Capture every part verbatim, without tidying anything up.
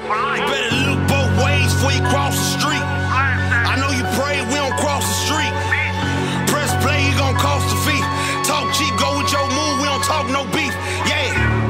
You better look both ways before you cross the street. I know you pray, we don't cross the street. Press play, you gon' cost a fee. Talk cheap, go with your move, we don't talk no beef. Yeah.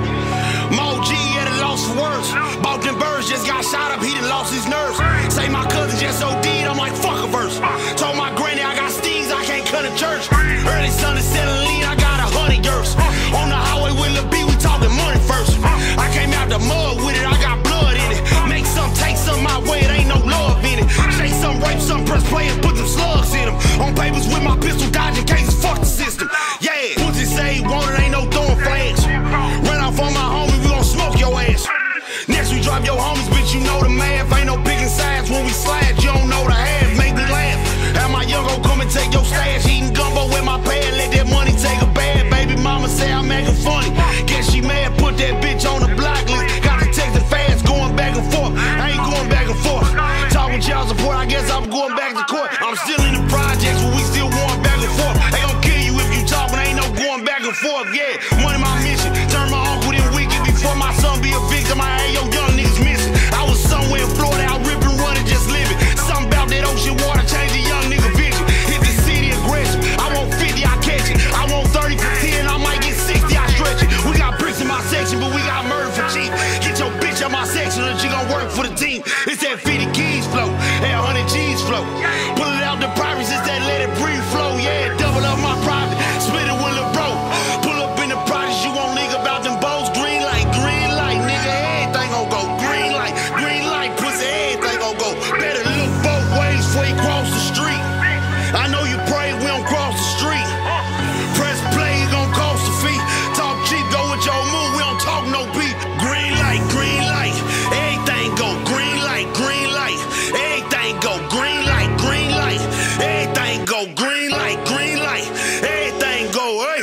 Mo G at a loss for words. Bought them birds, just got shot up, he done lost his nerves. Say my cousin just O D'd, I'm like fuck a verse. Told my granny I got steeds, I can't cut a church. Early son is selling lean, I got a hundred years. On the highway with Lil B, we talking money first. I came out the mud with it, I got blood in it. Make some, take some my way, it ain't no love in it. Chase some, rape some, press play and put them slugs in them. On papers with my pistol, dodging cases, fuck the system. Yeah, Pussy say he want it, ain't no throwing flags. Run off on my homie, we gon' smoke your ass. Next we drop your homies, bitch, you know the math. Ain't no picking sides when we slide, you don't know the half. Make me laugh. Have my young gon' come and take your stash. Eating gumbo with my pad, let that money take a bad. Baby mama say I'm acting funny. Guess she mad, put that bitch on the block list. Got to text it fast, going back and forth. I ain't going back and forth. Talking child support, I guess I'm going back to court. I'm still in the projects, but we still going back and forth. They gon' kill you if you talk, but ain't no going back and forth. Yeah, money my mission. Turn my uncle in wicked before my son be a victim. I ain't your young niggas missing. I was somewhere in Florida, I rip and run and just living. Something about that ocean water change the young nigga vision. Hit the city aggressive. I want fifty, I catch it. I want thirty for ten, I might get sixty, I stretch it. We got bricks in my section, but we got murder for cheap. Get your bitch out my section and she gon' work for the team. It's that fifty keys flow, that one hundred G's flow. Pull it out the privates, it's that let it breathe flow. Yeah, double up my private, split it with Lil Bro. Pull up in the projects, you won't nigga about them bows. Green light, green light, nigga, everything gon' go. Green light, green light, pussy, everything gon' go. Better look both ways before you cross the street. I know you pray, we don't cross the street. Press play, it gon' cost a fee. Talk cheap, go with your move, we don't talk no beat. Green light, green light, everything go. Green light, green light, everything go. Green light, green light, everything go. Green light, green light, everything go. Hey.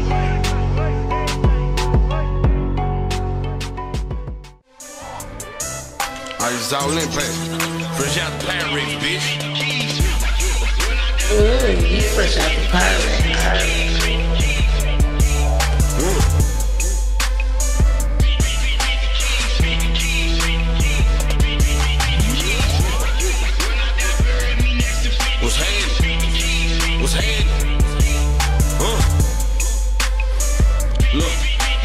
I just all in play. Fresh out the Pyrex, bitch. Ooh, you fresh out the Pyrex. What's happening? What's happening? Huh? Look.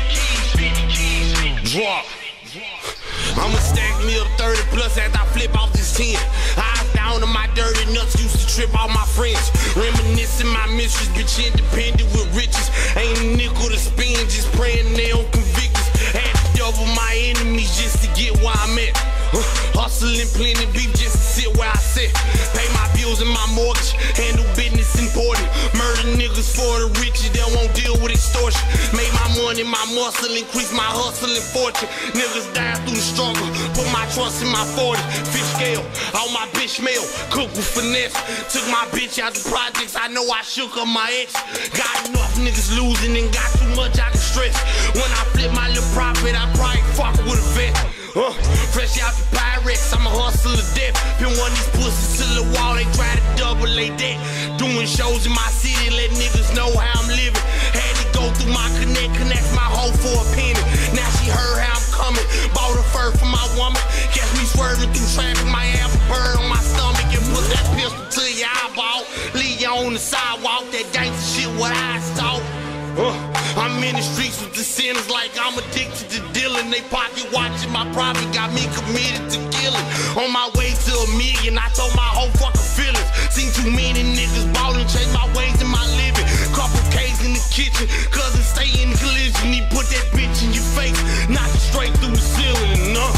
Drop. I'ma stack me up thirty plus after I flip off this ten. Eyes down on my dirty nuts, used to trip all my friends. Reminiscing my mistress, bitch independent with riches. Ain't a nickel to spend, just praying they don't convict us. Had to double my enemies just to get where I'm at. Uh, hustling plenty beef just to sit where I sit. Pay my bills and my mortgage, handle business important. Murder niggas for the riches, they won't deal with extortion. Made my money, my muscle, increase my hustle and fortune. Niggas die through the struggle, put my trust in my forty. Fish scale, all my bitch mail, cook with finesse. Took my bitch out the projects, I know I shook up my ex. Got enough niggas losing and got too much I can stress. When I flip my little profit, I probably fuck with a vet. Uh, fresh out the Pyrex, I'm a hustler to death. Been one of these pussies to the wall, they try to double they debt. Doing shows in my city, let niggas know how I'm living. Had to go through my connect, connect my hoe for a penny. Now she heard how I'm coming, bought a fur for my woman. Catch me swerving through traffic, my ass a bird on my stomach. And put that pistol to your eyeball, leave you on the sidewalk. That gangsta shit, what I saw. Uh, I'm in the streets with the sinners like I'm addicted to dealing. They pocket watching my profit, got me committed to killing. On my way to a million, I told my whole fucking feelings. Seen too many niggas ballin', change my ways in my living. Couple K's in the kitchen, cousin stay in collision. He put that bitch in your face, knock it straight through the ceiling. Enough.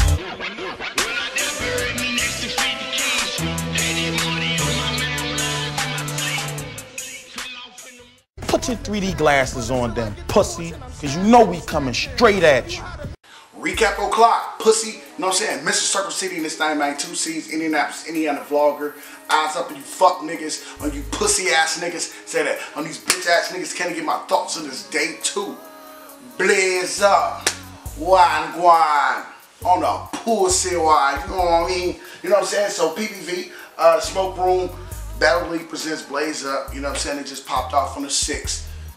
Put your three D glasses on them, pussy, because you know we coming straight at you. Recap o'clock, pussy, you know what I'm saying? Mister Circle City in this nine nine two C's, Indianapolis, Indiana vlogger. Eyes up on you fuck niggas, on you pussy ass niggas. Say that, on these bitch ass niggas, can't get my thoughts on this day two. Blaze up, wine guan, on the pussy wine, you know what I mean? You know what I'm saying? So P P V, uh, Smoke Room, Battle League presents Blaze Up, you know what I'm saying? It just popped off on the sixth.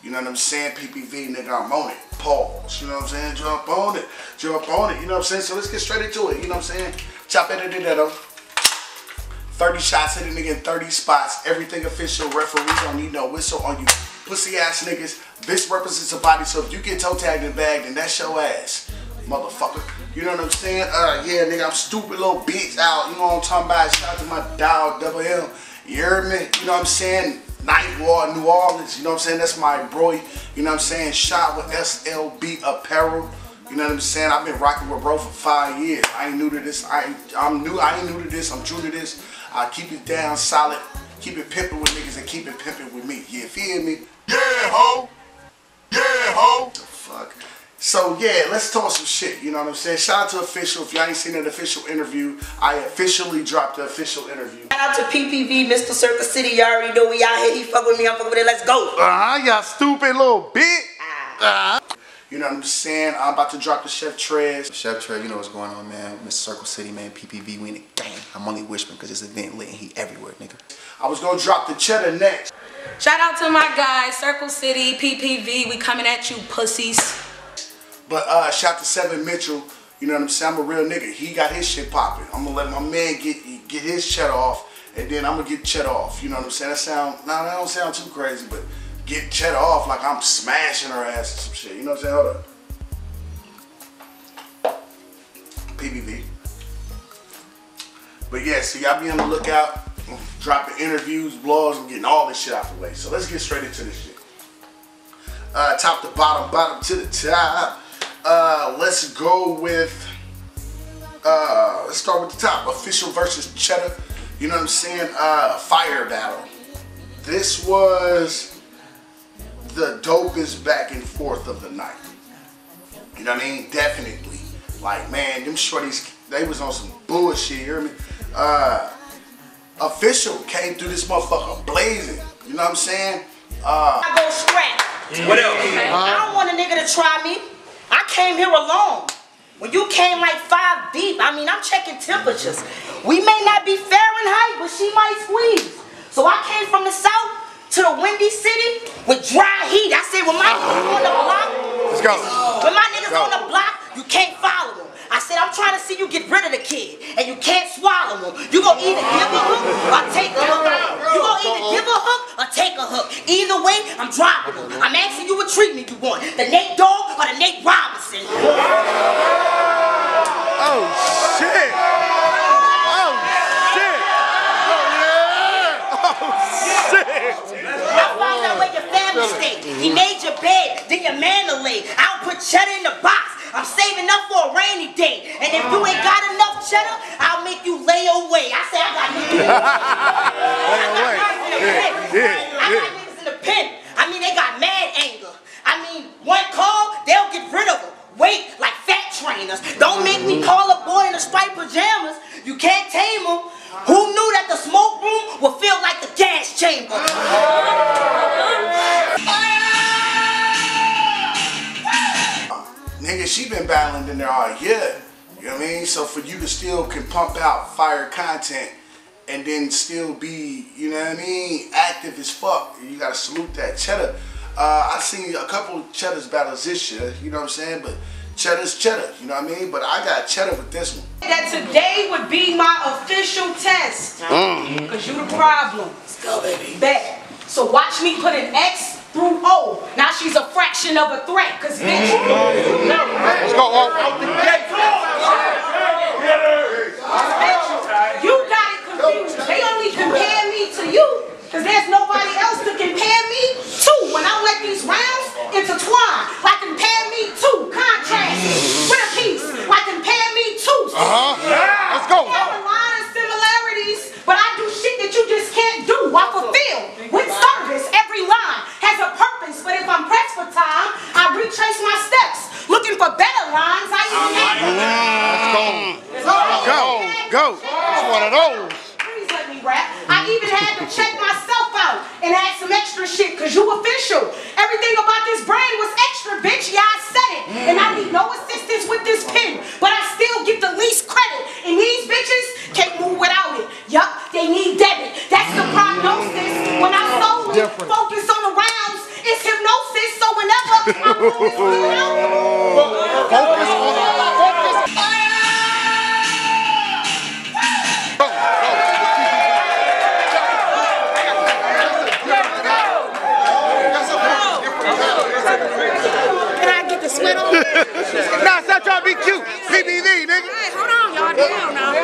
You know what I'm saying? P P V, nigga, I'm on it. Pause. You know what I'm saying? Jump on it. Jump on it. You know what I'm saying? So let's get straight into it. You know what I'm saying? Chop it, it, it, thirty shots, hit a nigga in thirty spots. Everything official. Referees don't need no whistle on you pussy ass niggas. This represents a body, so if you get toe tagged and bagged, then that's your ass, motherfucker. You know what I'm saying? Uh, yeah, nigga, I'm stupid little bitch out. You know what I'm talking about? Shout out to my dog, Double M. You heard me? You know what I'm saying? Night War, New Orleans. You know what I'm saying? That's my bro. You know what I'm saying? Shot with S L B Apparel. You know what I'm saying? I've been rocking with bro for five years. I ain't new to this. I ain't, I'm new. I ain't new to this. I'm true to this. I keep it down solid. Keep it pimping with niggas and keep it pimping with me. You feel me? Yeah, ho. Yeah, ho. The fuck. So yeah, let's talk some shit. You know what I'm saying? Shout out to Official. If y'all ain't seen that official interview, I officially dropped the official interview. Shout out to P P V, Mister Circus City. Y'all already know we out here. He fuck with me, I'm fuck with it. Let's go. Uh-huh, y'all stupid little bitch. Ah. Uh-huh. You know what I'm saying? I'm about to drop the Chef Trez. Chef Trez, you know what's going on, man. Mister Circle City, man. P P V, we in the gang. I'm only whispering because this event lit and he everywhere, nigga. I was gonna drop the cheddar next. Shout out to my guys, Circle City, P P V. We coming at you, pussies. But uh, shout to Seven Mitchell. You know what I'm saying? I'm a real nigga. He got his shit popping. I'm gonna let my man get get his cheddar off, and then I'm gonna get cheddar off. You know what I'm saying? That sound, nah, that don't sound too crazy, but get cheddar off like I'm smashing her ass and some shit. You know what I'm saying? Hold up. P P V. But yeah, so y'all be on the lookout. I'm dropping interviews, blogs, I'm getting all this shit out the way. So let's get straight into this shit. Uh, top to bottom, bottom to the top. Uh, let's go with, uh, let's start with the top. Official versus Cheddar. You know what I'm saying? Uh, fire battle. This was the dopest back and forth of the night. You know what I mean? Definitely. Like, man, them shorties, they was on some bullshit, you hear me? Uh, Official came through this motherfucker blazing. You know what I'm saying? Uh, I go scrap. What else? I don't want a nigga to try me. I came here alone. When you came like five deep, I mean, I'm checking temperatures. We may not be Fahrenheit, but she might squeeze. So I came from the south to the Windy City with dry heat. I said, when my niggas on the block, Let's go. when my niggas on the block, you can't follow them. I said, I'm trying to see you get rid of the kid, and you can't swallow him. You gonna either give a hook or take a hook. You gonna either give a hook or take a hook. Either way, I'm dropping him. I'm asking you what treatment you want, the Nate Dogg or the Nate Robinson. Oh shit! Oh shit! Oh shit! I found out where your family stay. He made your bed, then your man to lay. I'll put cheddar in the box. I'm saving up for a rainy day. And if you ain't got enough cheddar, I'll make you lay away. I say I got niggas. I got niggas in the pen. I got niggas in the pen. I mean, they got mad anger. I mean, one call, they'll get rid of them. Wait, like fat trainers. Don't make me call a boy in the striped pajamas. You can't tame him. Who knew that the smoke room would feel like the gas chamber? Nigga, she been battling in there all year. You know what I mean? So for you to still can pump out fire content and then still be, you know what I mean, active as fuck, you gotta salute that. Cheddar, uh, I seen a couple of Cheddar's battles this year, you know what I'm saying? But Cheddar's Cheddar, you know what I mean? But I got Cheddar with this one. That today would be my official test. Mm. Cause you the problem. Let's go, baby. Bet. So watch me put an X through O. Now she's a fraction of a threat. Cause bitch. Let's go out the gate. You got it confused. They only compare me to you. Cause there's nobody else to compare me to. When I let these rounds intertwine, like compare me to contrast with a piece, like compare me to. Uh-huh. Let's go. We have a lot of similarities, but I do shit that you just can't do. I fulfill with service. Every line has a purpose, but if I'm pressed for time, I retrace my steps, looking for better lines. I even have. Let's go. Go. Go. It's one of those. Please let me rap. I even had to check myself out and add some extra shit, cause you official. Everything about this brand was extra, bitch. Yeah, I said it. And I need no assistance with this pen, but I still get the least credit. And these bitches can't move without it. Yup, they need debit. That's the prognosis. When I solely focus on the rounds, it's hypnosis. down now.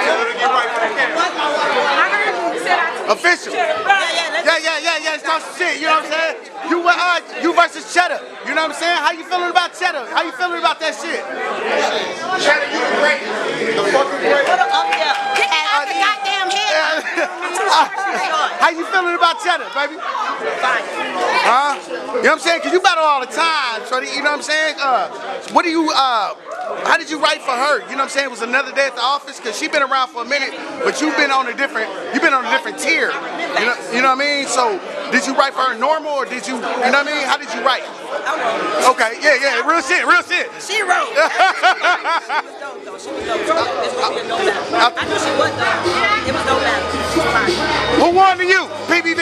I heard you said I took Official. Yeah, yeah, yeah, yeah. It's talk some shit. You know what I'm saying? You uh, you versus Cheddar. You know what I'm saying? How you feeling about Cheddar? How you feeling about that shit? Cheddar, you the great. The fucking great. Put him up there. Get out the goddamn head. How you feeling about Cheddar, baby? Fine. Huh? You know what I'm saying? Cause you battle all the time, so you know what I'm saying? Uh, what do you uh? How did you write for her? You know what I'm saying? It was Another Day at the Office, cause she been around for a minute, but you've been on a different, you've been on a different tier. You know, you know what I mean? So did you write for her normal, or did you, you know what I mean? How did you write? Okay, yeah, yeah, real shit, real shit. She wrote. She was dope though. She was dope. This was gonna be a no battle. I knew she was though. It was no battle. She was fine. Who won to you? P B B.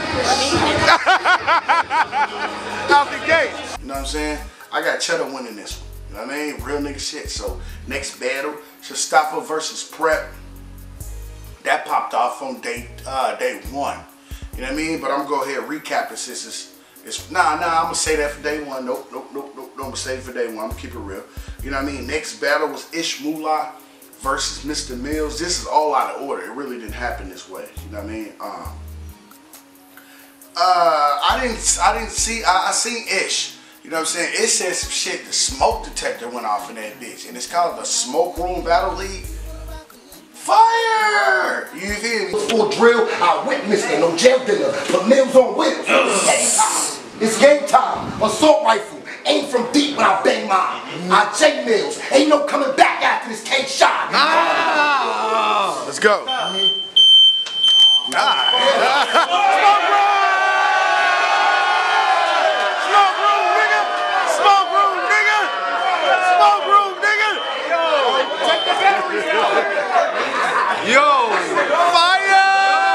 Out the gate. You know what I'm saying? I got Cheddar winning this one. You know what I mean? Real nigga shit. So next battle, Shostakovich versus Prep. That popped off on day uh, day one. You know what I mean? But I'm gonna go ahead and recap it since it's, it's nah nah. I'm gonna say that for day one. Nope nope nope nope. I'm gonna say it for day one. I'm gonna keep it real. You know what I mean? Next battle was Ish Moolah versus Mister Mills. This is all out of order. It really didn't happen this way. You know what I mean? Um. Uh, I didn't, I didn't see, I, I seen Ish. You know what I'm saying? It said some shit, the smoke detector went off in that bitch. And it's called the Smoke Room Battle League. Fire! You feel me? For drill, I witnessed it. No jail dinner, but Mills on wheels. It's game time. It's game time. Assault rifle. Aim from deep when I bang mine. I J Mills. Ain't no coming back after this K shot. Ah, let's go. Ah. Yo, fire!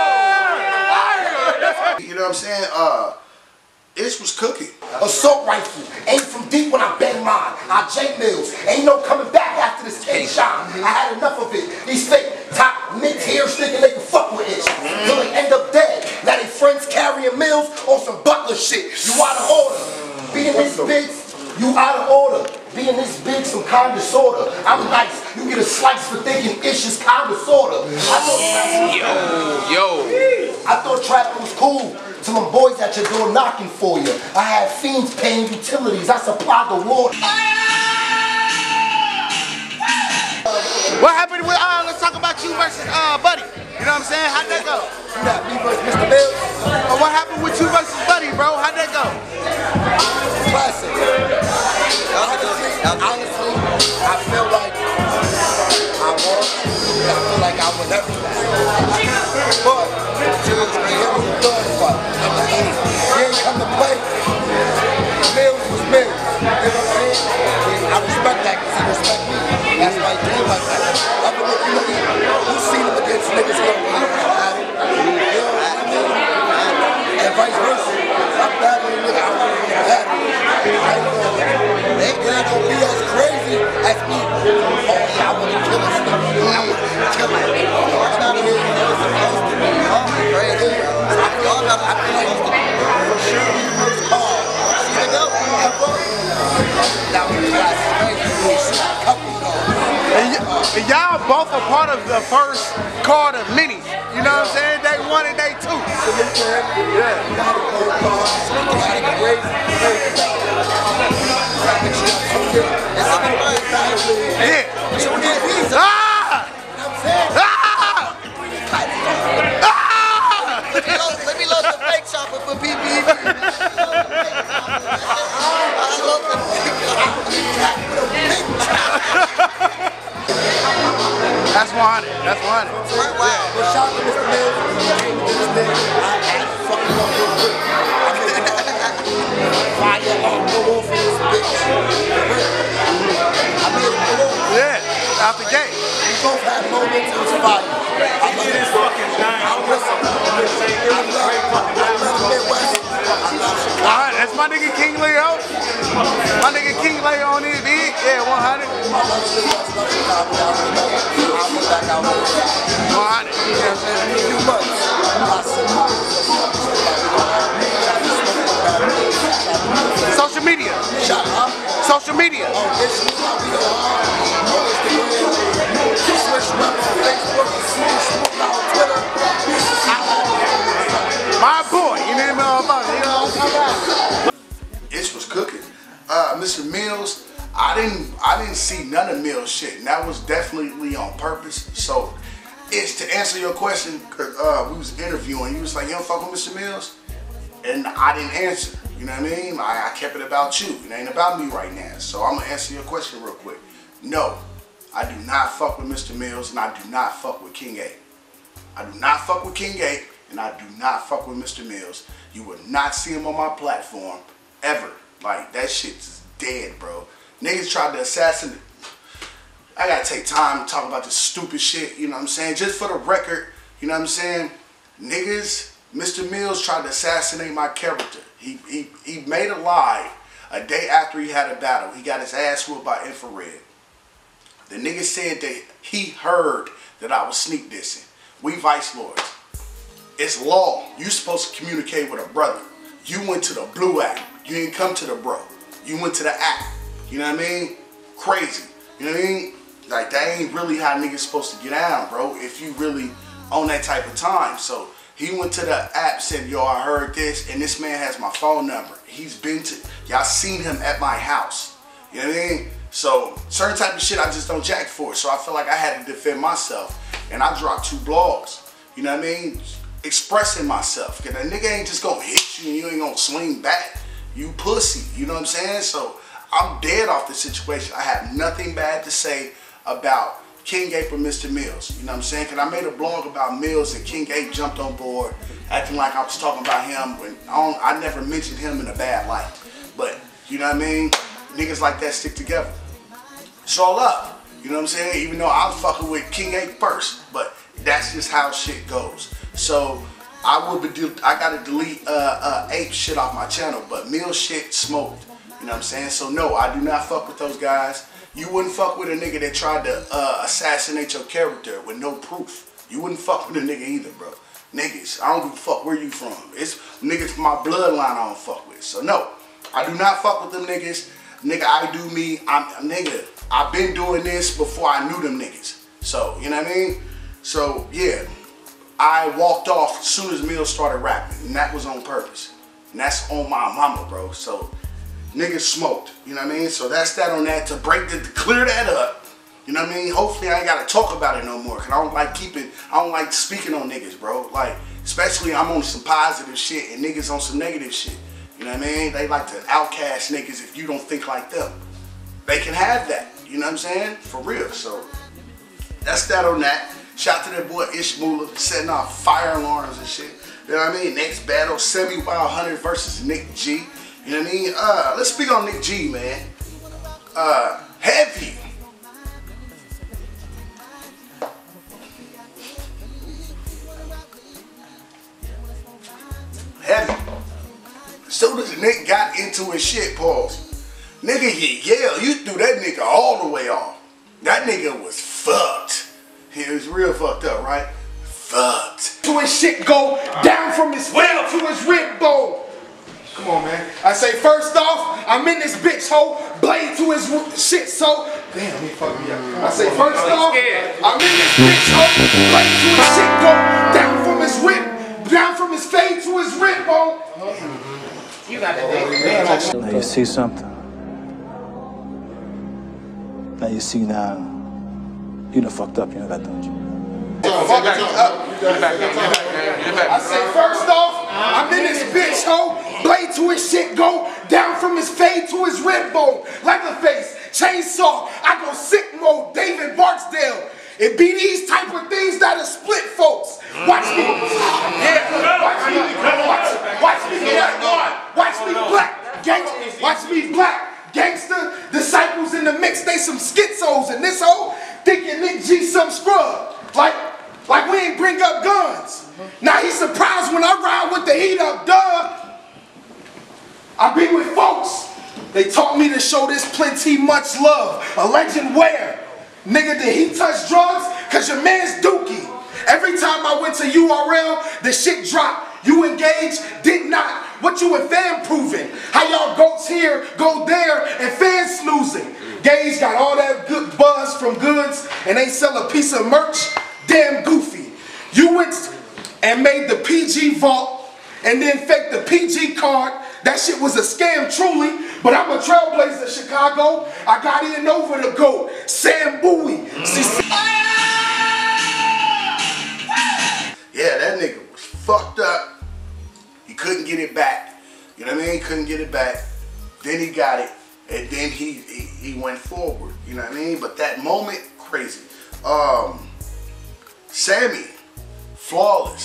You know what I'm saying? Uh, Ish was cooking. Assault rifle. Aim from deep when I bang mine. I J Mills. Ain't no coming back after this K shot. I had enough of it. These fake top mid-tiers thinking they can fuck with Ish. Till they end up dead. Now they friends carrying Mills on some Butler shit. You out of order. Being this big, you out of order. Being this big, some kind of disorder. I'm nice. You get a slice for thinking Ish is kind of sorta. I thought, yo, yo. I thought trapping was cool. To my boys at your door knocking for you. I had fiends paying utilities. I supplied the water. What happened with, uh, let's talk about you versus uh, Buddy. You know what I'm saying? How'd that go? You got me versus Mister Mills. Uh, what happened with you versus Buddy, bro? How'd that go? Classic. Honestly, honestly, I feel like I won. I feel like I won everything. But, it was a third fight. He ain't come to play. Mills was Mills. You know what I'm saying? I respect that because he respect me. That's why he came like that. I mean, look, you know, you've seen him against niggas who don't really have it. You know what I mean? And vice versa. I'm battling a nigga I don't really have it. They ain't gonna be as crazy as me. Oh yeah, I wanna kill this nigga. I wanna kill him. It's not even supposed to be. Oh, crazy, bro. I feel like I feel like for sure we first call. See the go? That was crazy. We see a couple though. And y'all both are part of the first card of many. You know what I'm saying? Day one and day two. Yeah. Yeah. Ah! Ah! Ah! Let me load the fake chopper for P B V. I love the fake chopper. That's one hundred. That's one hundred. Wow. Yeah. But shout out to Mister Mills. Came to this day. I had to fucking up real quick. Fire on go off in this bitch. I made it go off. Yeah. Out the gate. We both had moments. It was fire. I love this fucking giant. I love Midwest. Alright, that's my nigga King Leo. My nigga King Leo on his beat. Yeah, one hundred. I love Midwest. Love Chicago. I'll be back out here. one hundred. You know what I'm saying? A few months. Social media. Shut up. Social media. Oh, this is how we are. Oh, Instagram. shit, and that was definitely on purpose. So, it's to answer your question, cause uh, we was interviewing, you was like, you don't fuck with Mister Mills? And I didn't answer, you know what I mean? I, I kept it about you, it ain't about me right now. So I'm gonna answer your question real quick. No, I do not fuck with Mister Mills, and I do not fuck with King A. I do not fuck with King A, and I do not fuck with Mister Mills. You will not see him on my platform, ever. Like, that shit's dead, bro. Niggas tried to assassinate. I gotta take time to talk about this stupid shit, you know what I'm saying? Just for the record, you know what I'm saying? Niggas, Mister Mills tried to assassinate my character. He, he, he made a lie a day after he had a battle. He got his ass whooped by Infrared. The nigga said that he heard that I was sneak dissing. We Vice Lords. It's law. You supposed to communicate with a brother. You went to the Blue app. You didn't come to the bro. You went to the app. You know what I mean? Crazy. You know what I mean? Like, that ain't really how niggas supposed to get down, bro, if you really on that type of time. So he went to the app, said, yo, I heard this, and this man has my phone number. He's been to, y'all seen him at my house. You know what I mean? So certain type of shit I just don't jack for. So I feel like I had to defend myself. And I dropped two blogs. You know what I mean? Expressing myself. Cause that nigga ain't just gonna hit you and you ain't gonna swing back. You pussy. You know what I'm saying? So I'm dead off the situation. I have nothing bad to say about King A or Mister Mills. You know what I'm saying? Cause I made a blog about Mills and King A jumped on board, acting like I was talking about him when I, don't, I never mentioned him in a bad light. But you know what I mean? Niggas like that stick together. It's all up. You know what I'm saying? Even though I was fucking with King A first, but that's just how shit goes. So I will be, I gotta delete uh, uh, ape shit off my channel, but Mills shit smoked. You know what I'm saying? So no, I do not fuck with those guys. You wouldn't fuck with a nigga that tried to uh, assassinate your character with no proof. You wouldn't fuck with a nigga either, bro. Niggas, I don't give a fuck where you from. It's niggas from my bloodline I don't fuck with. So no, I do not fuck with them niggas. Nigga, I do me. I'm nigga. I've been doing this before I knew them niggas. So, you know what I mean? So, yeah. I walked off as soon as Mills started rapping. And that was on purpose. And that's on my mama, bro. So, niggas smoked. You know what I mean? So, that's that on that. To break the, to clear that up. You know what I mean? Hopefully, I ain't got to talk about it no more. Because I don't like keeping, I don't like speaking on niggas, bro. Like, especially I'm on some positive shit and niggas on some negative shit. You know what I mean? They like to outcast niggas if you don't think like them. They can have that. You know what I'm saying? For real. So, that's that on that. Shout to that boy Ishmula setting off fire alarms and shit. You know what I mean? Next battle, Semi Wild Hunter versus Nick G. You know what I mean? Uh, let's speak on Nick G, man. Uh, heavy. Heavy. As soon as Nick got into his shit, pause. Nigga, you yell, you threw that nigga all the way off. That nigga was fucked. He was real fucked up, right? Fucked. To his shit go down from his well to his rib bone. Come on, man. I say, first off, I'm in this bitch hole, blade to his shit, so. Damn, he fucked me up. I say, first off, I'm in this bitch hole, blade to his shit go down from his rib, down from his fade to his rib bone. You got it, now you see something. Now you see now, you done fucked up, you know that, don't you? I say, first off, I'm in this bitch hole, blade to his shit go, down from his fade to his rib bone, Leatherface, chainsaw, I go sick mode, David Barksdale. It be these type of things that'll split folks. Watch me, yeah, watch me, watch, watch me black, watch me black, gangsta, watch me black. Gangster, disciples in the mix, they some schizos, and this hoe thinking Nick G some scrub. Like, like we ain't bring up guns. Now he's surprised when I ride with the heat up, duh. I be with folks. They taught me to show this plenty much love. A legend where? Nigga, did he touch drugs? Cause your man's dookie. Every time I went to U R L, the shit dropped. You engaged, did not. What you and fam proving? How y'all goats here, go there, and fans snoozing. Gays got all that good buzz from goods, and they sell a piece of merch. Damn goofy. You went and made the P G vault, and then faked the P G card. That shit was a scam truly, but I'm a trailblazer, Chicago. I got in over the GOAT. Sam Bowie. Yeah, that nigga was fucked up. He couldn't get it back. You know what I mean? He couldn't get it back. Then he got it, and then he, he he went forward. You know what I mean? But that moment, crazy. Um, Sammy, flawless.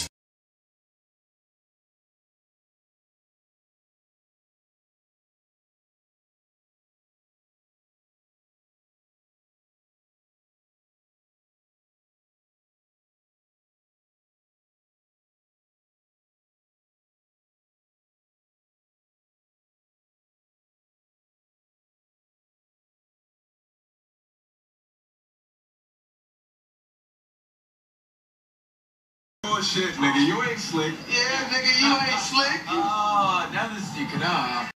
Shit, nigga, you ain't slick. Yeah, nigga, you ain't slick. Oh, now this you can uh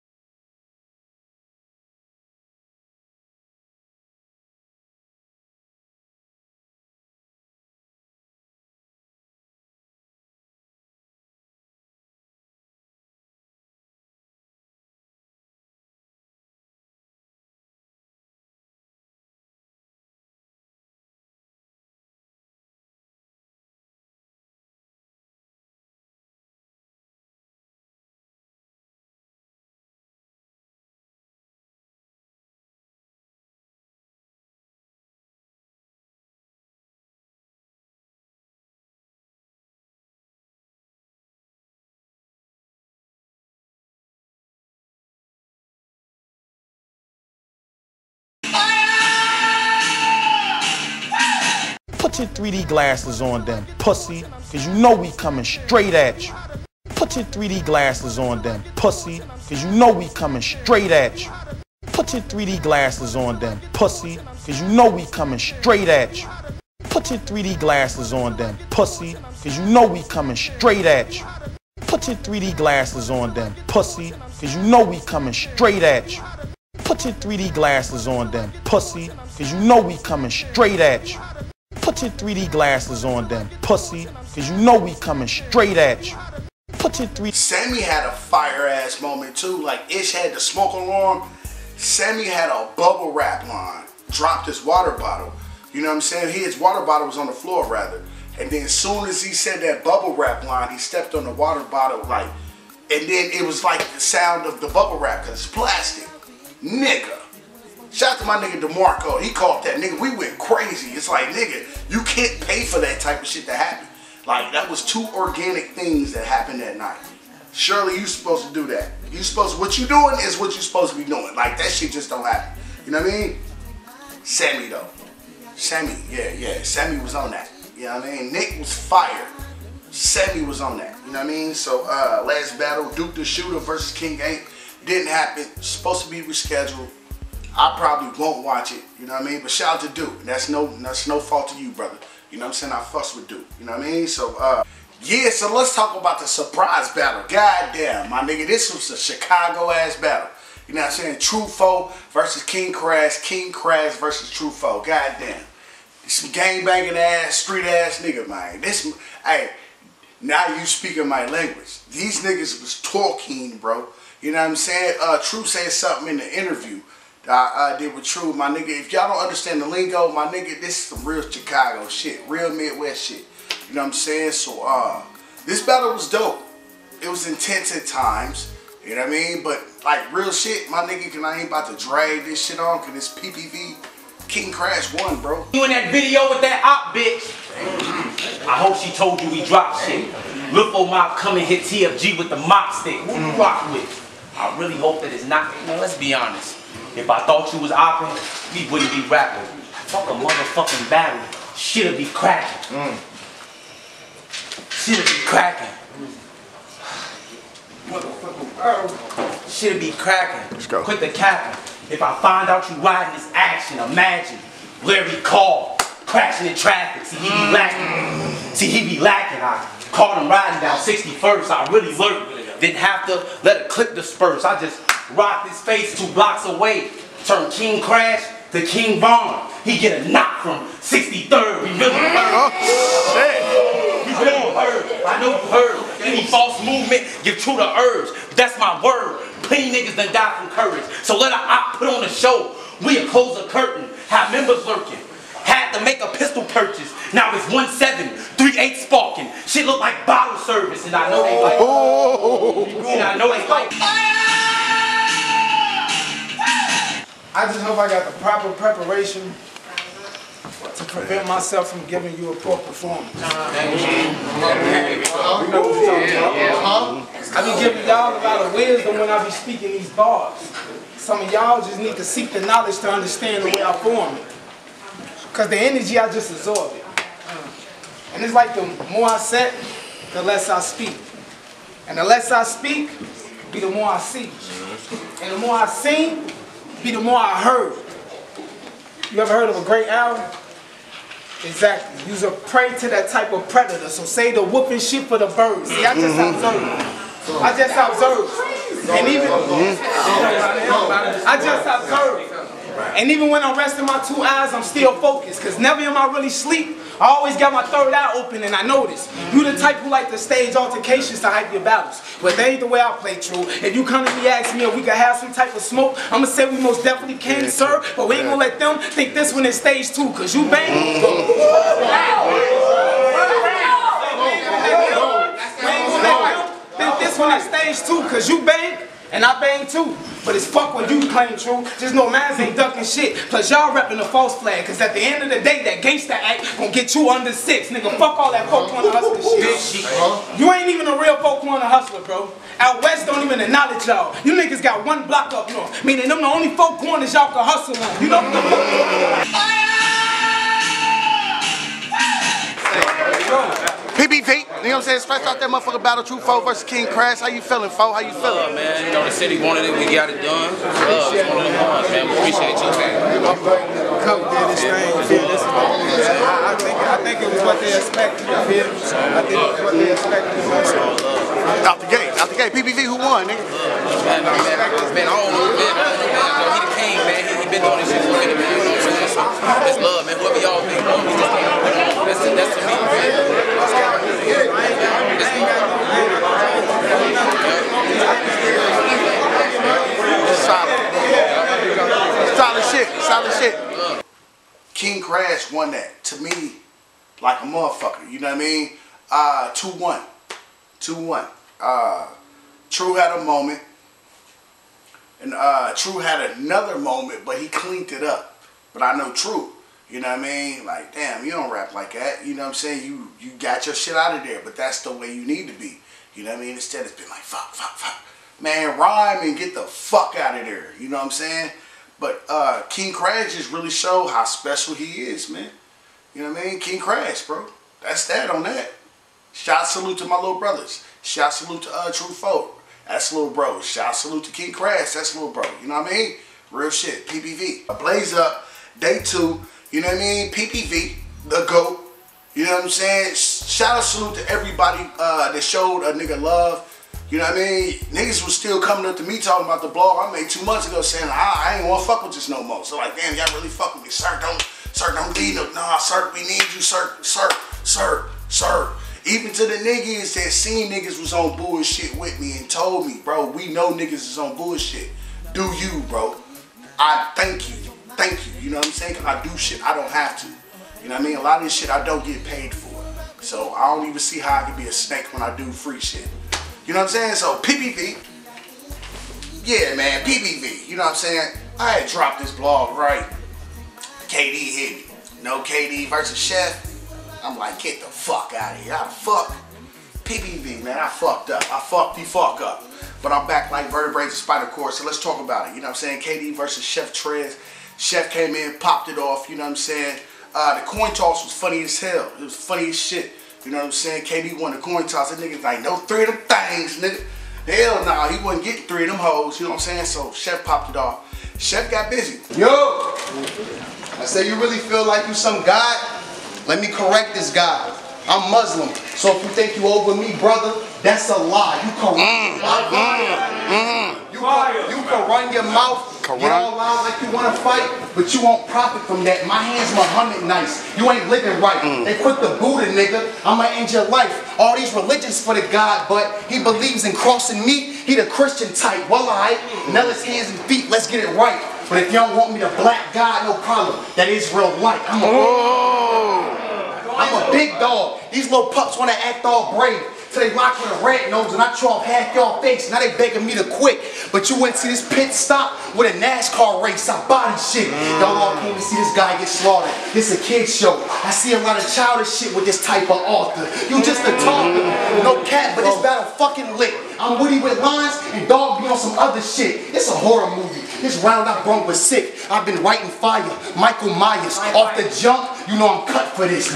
Put your three D glasses on then, pussy, cause you know we coming straight at you. Put your three D glasses on then, pussy, cause you know we coming straight at you. Put your three D glasses on then, pussy, cause you know we coming straight at you. Put your three D glasses on then, pussy, cause you know we coming straight at you. Put your three D glasses on then, pussy, cause you know we coming straight at you. Put your three D glasses on then, pussy, cause you know we coming straight at you. Put your three D glasses on then, pussy, cause you know we coming straight at you. Put your three. Sammy had a fire ass moment too. Like Ish had the smoke alarm. Sammy had a bubble wrap line. Dropped his water bottle. You know what I'm saying? He, his water bottle was on the floor rather. And then as soon as he said that bubble wrap line, he stepped on the water bottle like, and then it was like the sound of the bubble wrap because it's plastic. Nigga. Shout out to my nigga DeMarco. He called that nigga. We went crazy. It's like, nigga, you can't pay for that type of shit to happen. Like, that was two organic things that happened that night. Surely you supposed to do that. You supposed, what you doing is what you supposed to be doing. Like, that shit just don't happen. You know what I mean? Sammy, though. Sammy, yeah, yeah. Sammy was on that. You know what I mean? Nick was fire. Sammy was on that. You know what I mean? So, uh, last battle, Duke the Shooter versus King eight. Didn't happen. Supposed to be rescheduled. I probably won't watch it, you know what I mean? But shout out to Duke. That's no that's no fault to you, brother. You know what I'm saying? I fuss with Duke. You know what I mean? So uh yeah, so let's talk about the surprise battle. God damn, my nigga, this was a Chicago ass battle. You know what I'm saying? True Foe versus King Crash, King Crash versus True Foe. God damn. Some gang banging ass, street ass nigga, man. This hey, now you speaking my language. These niggas was talking, bro. You know what I'm saying? Uh True said something in the interview I uh, did with True, my nigga. If y'all don't understand the lingo, my nigga, this is some real Chicago shit, real Midwest shit. You know what I'm saying? So, uh, this battle was dope. It was intense at times. You know what I mean? But like real shit, my nigga, cause I ain't about to drag this shit on, cause this P P V King Crash won, bro. You in that video with that op bitch? I hope she told you we dropped shit. Look for Mop come and hit T F G with the mop stick. Who you rock with? I really hope that it's not. Man, let's be honest. If I thought you was opping, we wouldn't be rapping. Fuck a motherfucking battle. Shit'll be cracking. Mm. Shit'll be cracking. Motherfucking battle. Shit'll be cracking. Let's go. Quit the capping. If I find out you riding this action, imagine Larry Call crashing in traffic. See, he be lacking. See, he be lacking. I caught him riding down sixty-first. I really lurked. Didn't have to let a clip disperse. I just rocked his face two blocks away. Turned King Crash to King Vaughn. He get a knock from sixty-third. We really heard. You really heard. I know you heard. Any false movement, give True the herbs. That's my word. Plenty niggas done die from courage. So let a op put on a show. We'll close the curtain. Had members lurking. Had to make a pistol purchase. Now it's one seven, three eight sparking. Shit look like bottle service, and I know they like. Oh. And I know they like. I just hope I got the proper preparation to prevent myself from giving you a poor performance. You know what you're talking about? I be giving y'all a lot of wisdom when I be speaking these bars. Some of y'all just need to seek the knowledge to understand the way I form it. Because the energy, I just absorb it. And it's like the more I set, the less I speak. And the less I speak, be the more I see. And the more I sing, be the more I heard. You ever heard of a great owl? Exactly. You's a prey to that type of predator. So say the whooping shit for the birds. See, I just observe. I just observe. And even I just observe. And even when I'm resting my two eyes, I'm still focused. Cause never am I really sleep. I always got my third eye open, and I notice you the type who like to stage altercations to hype your battles. But that ain't the way I play, true. If you come to me ask me if we could have some type of smoke, I'ma say we most definitely can, sir. But we ain't gonna let them think this one is stage two, cause you bang. Think this one is stage two, cause you bang. And I bang too, but it's fuck what you claim true. Just know mans ain't ducking shit. Plus y'all repping a false flag, cause at the end of the day, that gangsta act gonna get you under six. Nigga, fuck all that folk wanna hustler shit. You ain't even a real folk wanna hustler, bro. Out west don't even acknowledge y'all. You niggas got one block up north, meaning them the only folk corners y'all can hustle on. You know what the fuck? P B V, you know what I'm saying? Fresh out that motherfucker battle, True Foe versus King Crash. How you feeling, Foe? How you feeling? Uh, man, you know the city wanted it, we got it done. Uh, it's one of them ones, man. We appreciate you, man. Come did this thing, you feel this is what I, I think I think it was what they expected, you feel? I think it was what they expected. Out the gate, out the gate. P B V, who won, nigga? Man, man, man, man, I don't know, man, I don't know, man. He the king, man. He, he been doing this shit for a minute, man. You know what I'm saying? So, it's love, man. Whoever y'all think, man, we just can't put on. That's to, that's to me, man. Solid. Solid shit, solid shit. King Crash won that, to me, like a motherfucker, you know what I mean? Uh, two one. two one. Uh, True had a moment, and uh, True had another moment, but he cleaned it up. But I know True. You know what I mean? Like, damn, you don't rap like that. You know what I'm saying? You you got your shit out of there, but that's the way you need to be. You know what I mean? Instead, it's been like, fuck, fuck, fuck. Man, rhyme and get the fuck out of there. You know what I'm saying? But uh, King Crash just really showed how special he is, man. You know what I mean? King Crash, bro. That's that on that. Shout salute to my little brothers. Shout salute to uh, True Foe. That's little bro. Shout salute to King Crash. That's little bro. You know what I mean? Real shit. P P V. Blaze up. Day two. You know what I mean? P P V, the GOAT. You know what I'm saying? Shout out salute to everybody uh, that showed a nigga love. You know what I mean? Niggas was still coming up to me talking about the blog I made two months ago saying, ah, I ain't want to fuck with this no more. So like, damn, y'all really fuck with me. Sir, don't, sir, don't leave no, nah, sir, we need you, sir, sir, sir, sir. Even to the niggas that seen niggas was on bullshit with me and told me, bro, we know niggas is on bullshit. Do you, bro? I thank you. Thank you, you know what I'm saying? Cause I do shit I don't have to. You know what I mean? A lot of this shit I don't get paid for. So I don't even see how I can be a snake when I do free shit. You know what I'm saying? So P P V, yeah man, P P V, you know what I'm saying? I had dropped this blog, right? K D hit me. No K D versus Chef. I'm like, get the fuck out of here. I fuck. P P V, man, I fucked up. I fucked the fuck up. But I'm back like vertebrae and spider cord, so let's talk about it. You know what I'm saying? K D versus Chef Trez. Chef came in, popped it off, you know what I'm saying? Uh, the coin toss was funny as hell. It was funny as shit. You know what I'm saying? K D won the coin toss. That nigga's like, no three of them things, nigga. Hell no, nah, he wasn't getting three of them hoes, you know what I'm saying? So Chef popped it off. Chef got busy. Yo! I say you really feel like you some god? Let me correct this guy. I'm Muslim. So if you think you over me, brother, that's a lie. You can run, mm, mm, you can, you can run your mouth, get all loud like you want to fight, but you won't profit from that. My hands Muhammad nice. You ain't living right. Mm. They put the Buddha, nigga. I'ma end your life. All these religions for the God, but he believes in crossing me. He the Christian type. Well, alright. Now let's hands and feet. Let's get it right. But if you don't want me to black God, no problem. That is real life. I'm a, oh. I'm a big dog. These little pups want to act all brave. So they rock with a red nose and I chop half y'all face. Now they begging me to quit. But you went to this pit stop with a NASCAR race. I body shit. Y'all all came to see this guy get slaughtered. This a kid's show. I see a lot of childish shit with this type of author. You just a talker. No cat, but this battle fucking lit. I'm witty with lines and dog be on some other shit. It's a horror movie. This round I brung was sick. I've been writing fire. Michael Myers. Off the jump, you know I'm cut for this.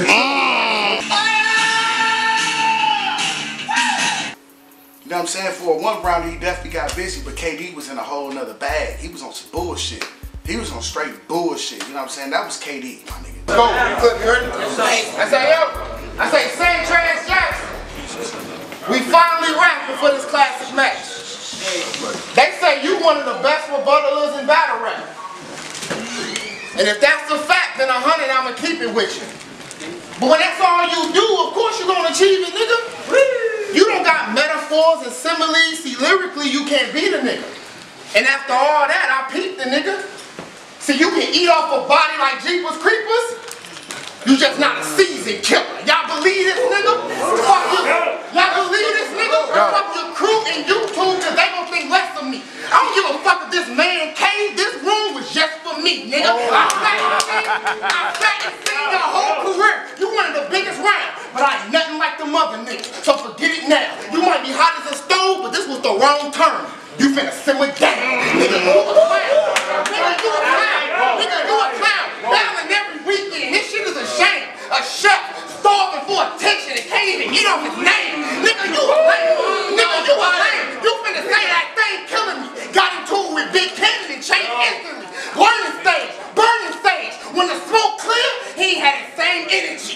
You know what I'm saying? For one round, he definitely got busy, but K D was in a whole nother bag. He was on some bullshit. He was on straight bullshit. You know what I'm saying? That was K D, my nigga. Go, you couldn't hear it? I say, yo, I say, Saint Trans Jackson. We finally rapping for this classic match. They say you one of the best rebuttalers in battle rap. And if that's a fact, then a hundred, I'ma keep it with you. But when that's all you do, of course you gonna achieve it, nigga. You don't got metaphors and similes. See, lyrically, you can't beat a nigga. And after all that, I peeped the nigga. See, you can eat off a body like Jeepers Creepers. You just not a seasoned killer. Y'all believe this nigga? Fuck you. Y'all believe this nigga? Fuck your crew and YouTube, cause they gon' think less of me. I don't give a fuck if this man came. This room was just for me, nigga. I sat and seen, I sat and seen your whole career. You one of the biggest rounds, but I ain't nothing like the mother nigga. So forget it now. You might be hot as a stove, but this was the wrong term. You finna simmer down. Nigga, you a clown. Nigga, you a clown. Nigga, you a clown. Battling every weekend. This shit is a shame. A chef starving for attention and can't even eat off his name. Nigga, you a lame. Nigga, you a lame. You finna say that thing killing me. Got into it with Big Cannon and changed instantly. Burning stage. Burning stage. When the smoke cleared, he ain't had the same energy.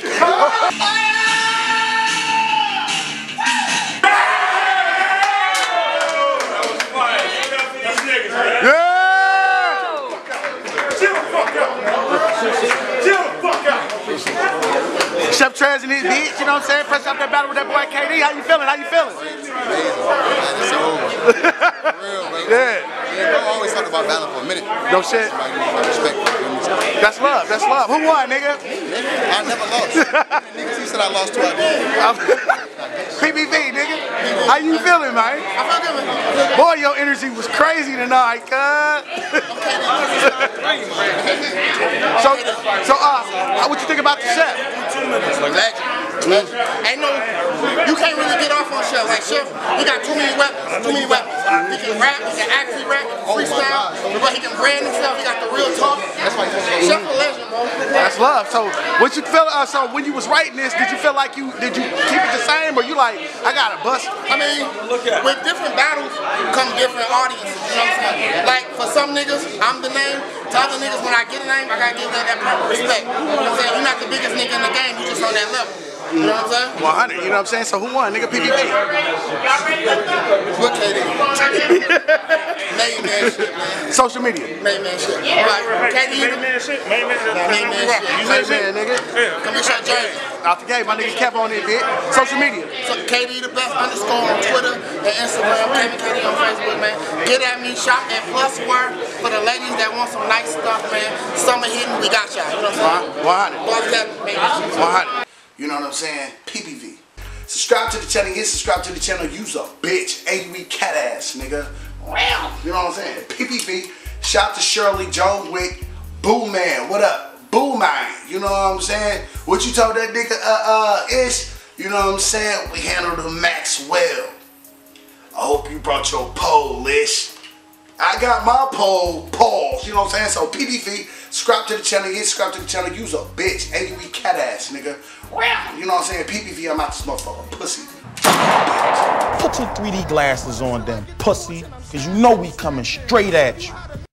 Chef Trans in his beat, you know what I'm saying? Fresh out that battle with that boy K D. How you feeling? How you feeling? Amazing, man. It's over. For real, man. Yeah. Yeah, bro, always talk about battle for a minute. No shit. Respect. That's love. That's love. Who won, nigga? I never lost. Niggas, he said I lost twice. P B V, nigga. How you feeling, man? Boy, your energy was crazy tonight, cuz. so, so, uh, what you think about the chef? Legend. Legend. Ain't no, you can't really get off on Chef. Like Chef, he got too many weapons. Too many weapons. He can rap. He can actually rap. Freestyle. But he can brand himself. He got the real talk. That's why he's Chef a legend, bro. That's love. So, what you feel? Uh, so, when you was writing this, did you feel like you did you keep it the same, or you like I got a bust? I mean, with different battles come different audiences. You know what I'm saying? Like for some niggas, I'm the name. To other niggas, when I get a name, I gotta give that that proper respect. You know what I'm saying? You're not the biggest nigga in the game. You just on that level. You know what I'm saying? one hundred, you know what I'm saying? So who won? Nigga, P B V. What K D? Made man shit, man. Social media. Made man shit. Right. K D. Made man shit. Made man shit. Made man shit. You made man, nigga. Come get your jersey. Out the gate, my nigga kept on it, bitch. Social media. So K D the best underscore on Twitter and Instagram. Kevin K D on Facebook, man. Get at me, shop at Plus Work for the ladies that want some nice stuff, man. Summer hitting, we got y'all. You know what I'm saying? one hundred. Plus that, made man shit. one hundred. You know what I'm saying? P P V. Subscribe to the channel. Hit subscribe to the channel. Use a bitch. A U E cat ass, nigga. Wow. You know what I'm saying? P P V. Shout to Shirley, Joe Wick, Boo Man. What up? Boo Man. You know what I'm saying? What you told that nigga, uh, uh, Ish? You know what I'm saying? We handled the max well. I hope you brought your pole, Ish. I got my pole, pause. You know what I'm saying? So P P V. Subscribe to the channel. Hit subscribe to the channel. Use a bitch. A U E cat ass, nigga. Wow. You know what I'm saying? P P V, I'm out this motherfucker. Pussy. Put your three D glasses on them, pussy, because you know we coming straight at you.